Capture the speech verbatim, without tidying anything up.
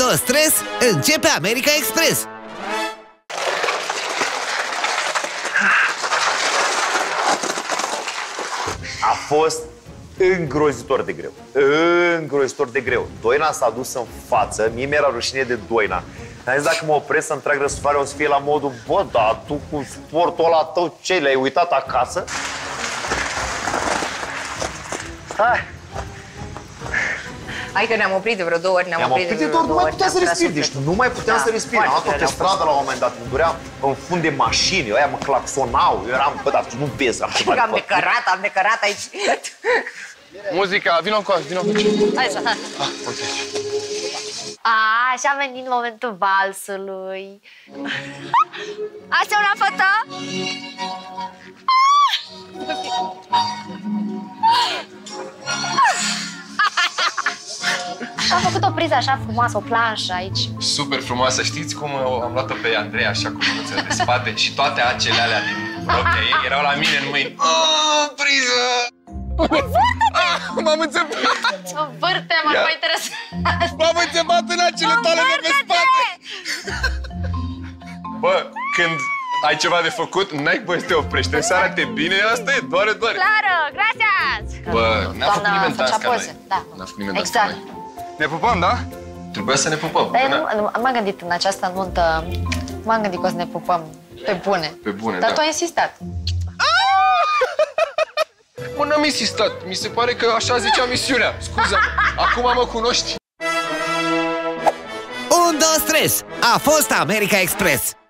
doi, stres, începe America Express! A fost îngrozitor de greu. Îngrozitor de greu. Doina s-a dus în față, mie mi-era rușine de Doina. Am zis, dacă mă opresc să-mi trag răsuflarea, o să fie la modul: bă, da, tu cu sportul ăla tău, ce, le-ai uitat acasă? Hai! Hai că ne-am oprit de vreo două ori, ne-am Ne-am oprit, oprit de de vreo două ori, nu mai puteam să respir. Deci nu mai puteam Da, să respir. Am foarte luat rău pe stradă la un moment dat, îmi duream în fund de mașini, ăia mă claxonau. Eu eram, bă, dar tu nu vezi, am ceva de Am decărat, am decărat aici. Muzica, vino încoace, vino încoace. Hai să, hai. Ah, ok. A, și a venit momentul valsului. Așa una fată? Am făcut o priză așa frumoasă, o planșă aici. Super frumoasă. Știți cum am luat-o pe Andrei așa cu mânuțele de spate și toate acele alea din rochea ei erau la mine în mâini. Oh, priză! M-am înțepat! Învârte, mă, mă interesează. M-am înțepat în acele talene pe spate! Bă, când ai ceva de făcut, n-ai voie să te oprești. Trebuie să arate bine, asta e, doare, doare. Claro, gracias! Bă, n-a făcut nimeni dans ca noi. Da. N-a făcut nimeni dans Exact. ca noi. Ne pupăm, da? Trebuia să ne pupăm. Dar nu, nu, m-am gândit în această nuntă, m-am gândit că o să ne pupăm pe bune. Pe bune, Dar da. tu ai insistat. Mă, n-am insistat. Mi se pare că așa zicea misiunea. Scuza, acum mă cunoști. unu, doi, stres, a fost America Express!